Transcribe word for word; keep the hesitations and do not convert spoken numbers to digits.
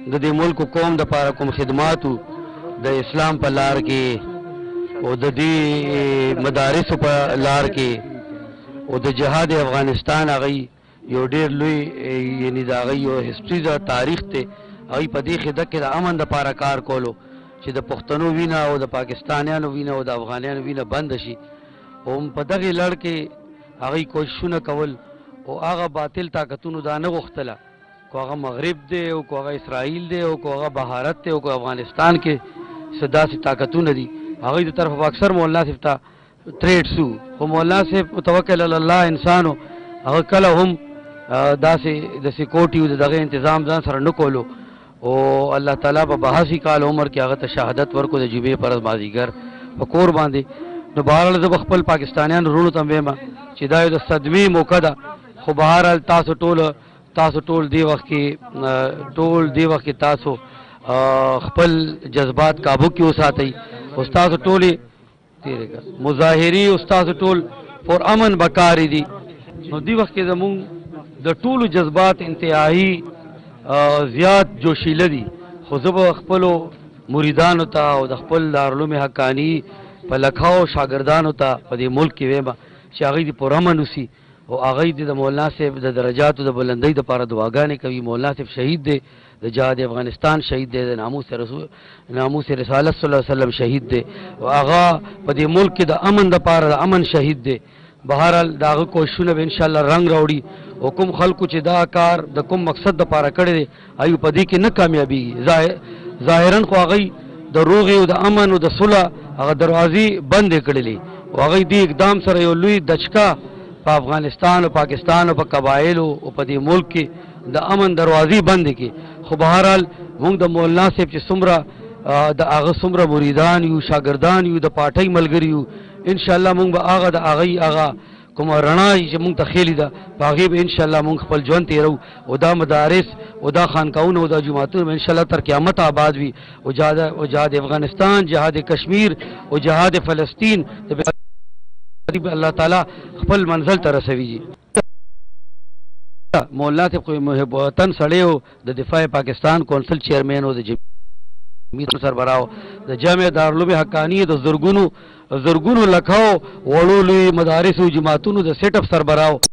د دې ملک قوم د پاره کوم خدماتو د اسلام په لار کې او د دې مدارس په لار کې او د جهاد افغانستان هغه یو ډېر لوی یعنی د هغه یو هسټري د تاریخ ته هغه په دې خدمت کې د امن د پاره کار کولو چې د پښتنو وینه او د پاکستانیانو وینه او د افغانانو وینه بند شي او په دغه لړ کې هغه کوششونه کول او هغه باطل طاقتونو دا نه غوښتله کو هغه مغرب دی او کو هغه اسرائیل دی او کو هغه بهارت دی او کو افغانستان کې صدا سي طاقتونه دي هغه د طرف اکثر مولانا صاحب ته تریډ سو خو مولانا صاحب متوکل علی الله انسانو هغه کله هم داسې د سکیورټي او دغه تنظیم ځان سره نه کولو او الله تعالی په بهاسي کال عمر کې هغه ته شهادت ورکو د جمعې پر مازیګر په کور باندې نو بهرحال زه خپل پاکستانیان وروڼو ته وایم چې دا یو د صدمې موقع ده خو بهرحال تاسو ټول تاسو ټول دی وخت کې ټول دی وخت کې تاسو خپل جذبات قابو کې وساتئ استاد ټولې مظاهري استاد ټول پر امن بکاری دي نو دی وخت کې زمون د ټولو جذبات انتهایی زیات جوشیله دي خو زه به خپلو مریدانو ته او د خپل دارالعلوم حقانی په لکھاو شاګردانو ته په دې ملک کې وایم چې هغوی دې پر امن اوسي او هغوی دې د مولانا صاحب د درجاتو د بلندۍ دپاره دعاګانې کوي مولانا صاحب شهید دی د جهاد افغانستان شهید دی د ناموس رسول ناموس رسالت صلی الله علیه وسلم شهید دی او هغه په دې ملک کې د امن دپاره د امن شهید دی بهرحال د هغه کوششونه به انشاءالله رنګ راوړي او کوم خلکو چې دا کار د کوم مقصد دپاره کړی دی هغوی په دې کې نه کامیابېږي ظاهرا خو هغوی د روغې او د امن او د صلح هغه دروازې بندې کړلې او هغوی دې اقدام سره یو لوی دچکا په افغانستان او پاکستان او په قبایلو او په دې ملک کې د امن دروازې بندې کړي خو بهرحال موږ د مولانا صاحب چې څومره د هغه څومره مریدان یو شاګردان یو د پارټۍ ملګري یو انشاءالله موږ به هغه د هغوی هغه کومه رڼا چې موږ ته ښیلې ده په هغې به انشاءالله موږ خپل ژوند تېرو او دا مدارس او دا خانقاهونه او دا جوماتونه به انشاءالله تر قیامت آباد وي او جهاد او جهاد افغانستان جهاد کشمیر او جهاد فلسطین الله تعالی خپل منزل ته رسوي مولانا صاحب خو محب وطن سړی و د دفاع پاکستان کونسل چیرمین و د جمعیت سربراو د جامع دارالعلوم حقانی د زرګونو زرګونو لکھاو وړو لوی مدارس او جماعتونو د سیټ اپ سربراو